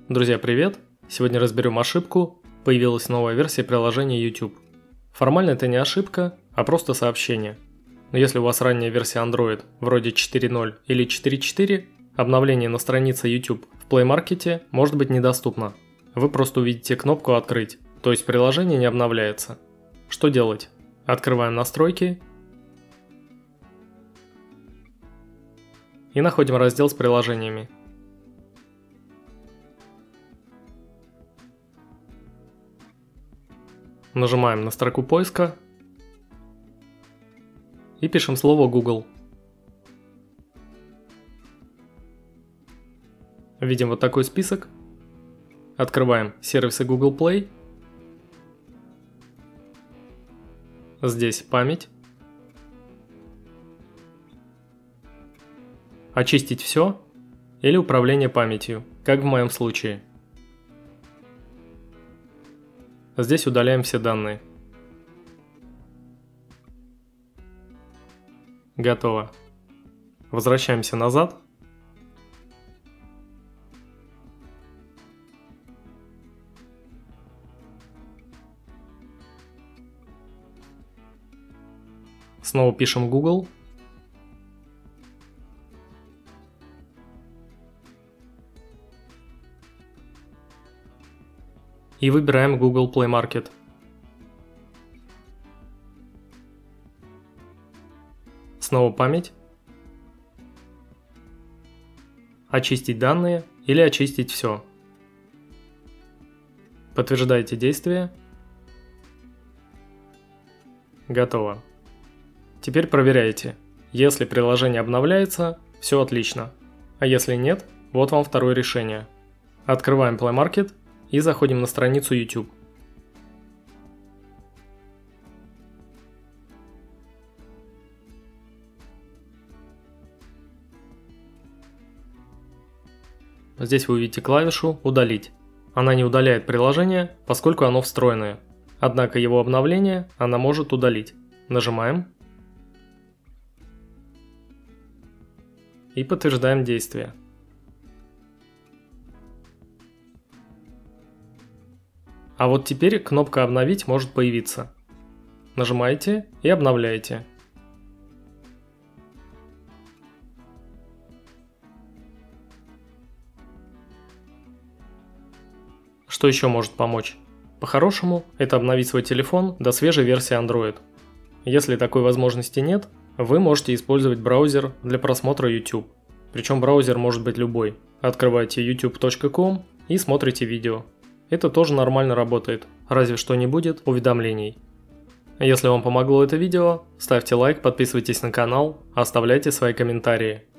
Друзья, привет! Сегодня разберем ошибку. Появилась новая версия приложения YouTube. Формально это не ошибка, а просто сообщение. Но если у вас ранняя версия Android, вроде 4.0 или 4.4, обновление на странице YouTube в Play Market может быть недоступно. Вы просто увидите кнопку «Открыть», то есть приложение не обновляется. Что делать? Открываем настройки и находим раздел с приложениями. Нажимаем на строку поиска и пишем слово Google. Видим вот такой список. Открываем сервисы Google Play. Здесь память. Очистить все или управление памятью, как в моем случае. Здесь удаляем все данные. Готово. Возвращаемся назад. Снова пишем Google. И выбираем Google Play Market. Снова память. Очистить данные или очистить все. Подтверждайте действие. Готово. Теперь проверяйте. Если приложение обновляется, все отлично. А если нет, вот вам второе решение. Открываем Play Market и заходим на страницу YouTube. Здесь вы увидите клавишу «Удалить». Она не удаляет приложение, поскольку оно встроенное. Однако его обновление она может удалить. Нажимаем и подтверждаем действие. А вот теперь кнопка «Обновить» может появиться. Нажимаете и обновляете. Что еще может помочь? По-хорошему, это обновить свой телефон до свежей версии Android. Если такой возможности нет, вы можете использовать браузер для просмотра YouTube. Причем браузер может быть любой. Открываете youtube.com и смотрите видео. Это тоже нормально работает, разве что не будет уведомлений. Если вам помогло это видео, ставьте лайк, подписывайтесь на канал, оставляйте свои комментарии.